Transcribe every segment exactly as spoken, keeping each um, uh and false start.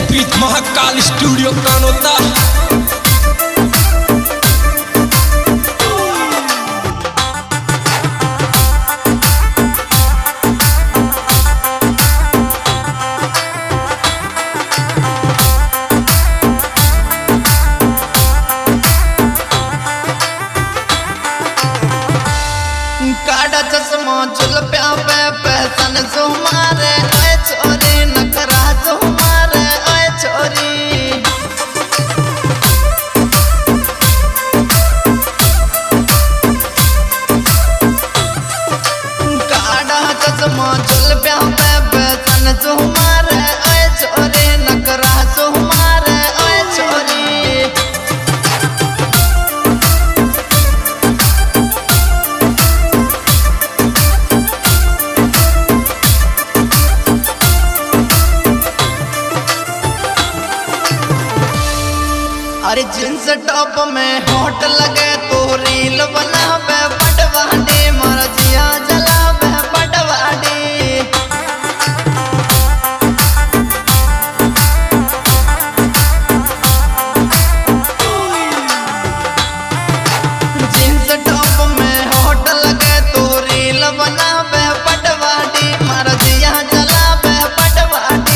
जयप्रीत Mahakal studio Kanota. काड़ा चश्मा चुल प्या पे पहचान सो मारे ओए छोरी नखरा सो मारे ओए छोरी काड़ा चश्मा चुल प्या पे पहचान सो मारे ओए छोरी नखरा सो मारे ओए छोरी अरे जींस टॉप में होट लगे तो रील बनावे पटवाडी मारा जिया जलावे पटवाडी जींस टॉप में होट लगे तो रील बनावे पटवाडी मारा जिया जलावे पटवाडी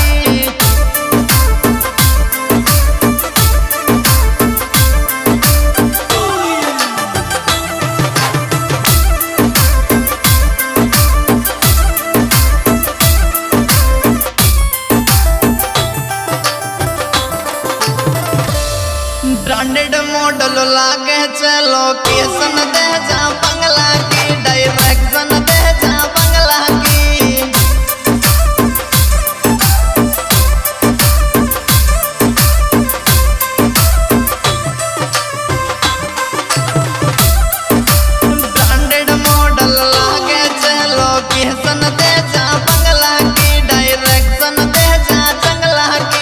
ब्रांडेड मॉडल लागे चलो केसन दे जा बंगला की डायरेक्शन दे जा बंगला की ब्रांडेड मॉडल लागे चलो केसन दे जा बंगला की डायरेक्शन दे जा जंगला की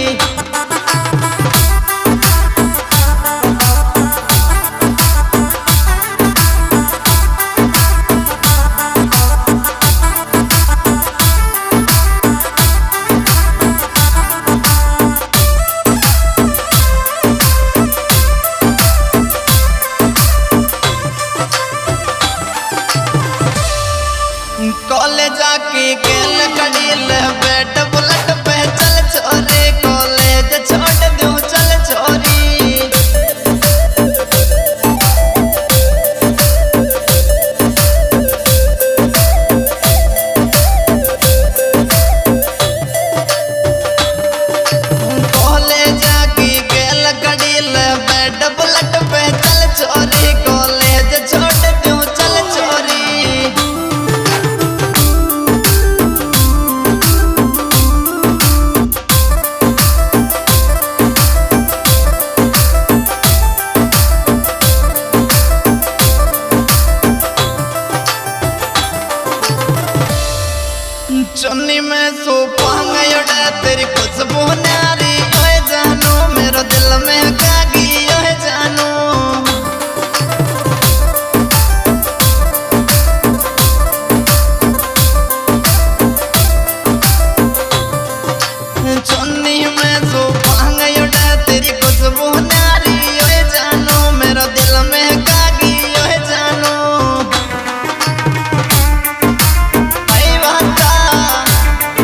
कॉलेज आके गेल कड़ील बैठ बुलेट पे चल छोरी कॉलेज छोड़ दूं चल छोरी कॉलेज आके गेल कड़ील बैठ बुलेट पे चल छोरी कॉलेज छोड़ दूं चल छोरी चुन्नी में सोपांग योड़ा तेरी खुशबू न्यारी ओए जानू मेरा दिल में कागी ओए जानू चुन्नी में सोपांग योड़ा तेरी खुशबू न्यारी ओए जानू मेरा दिल में कागी ओए जानू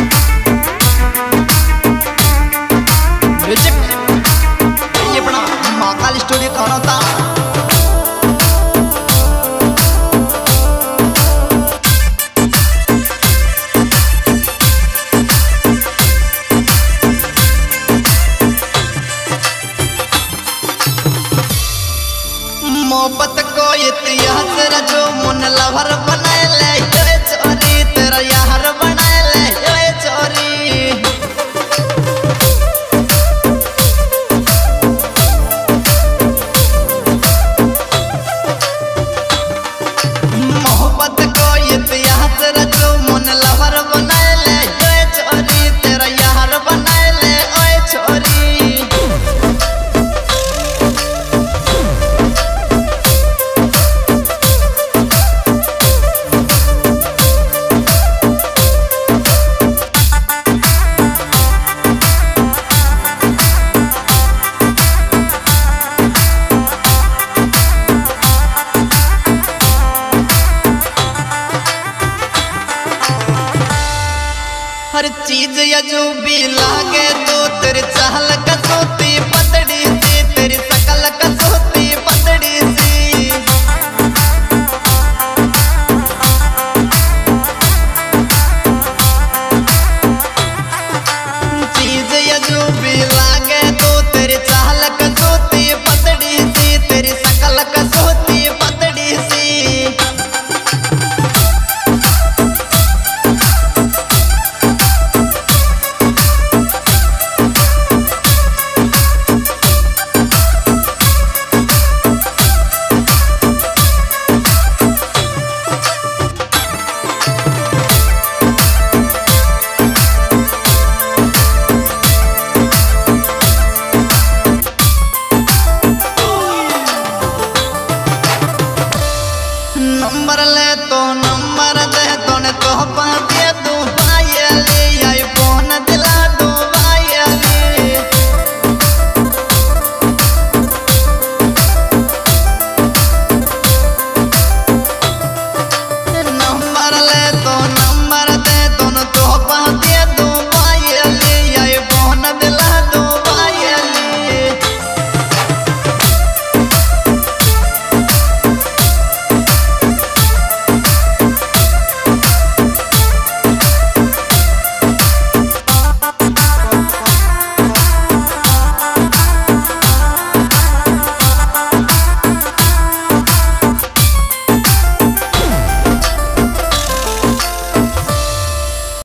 ये बड़ा हर चीज या जो भी लागे तो तेरे चाहल का तो